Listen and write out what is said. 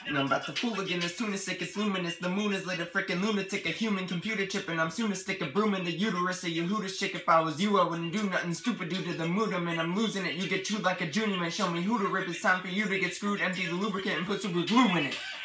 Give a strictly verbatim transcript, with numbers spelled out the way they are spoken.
And I'm about to fool again, this tuna sick, it's luminous. The moon is lit, a frickin' lunatic, a human computer chip. And I'm soon to stick a broom in the uterus of your Hooters chick. If I was you, I wouldn't do nothing stupid due to the mood I'm in. I'm losing it, you get chewed like a junior man. Show me who to rip, it's time for you to get screwed. Empty the lubricant and put super glue in it.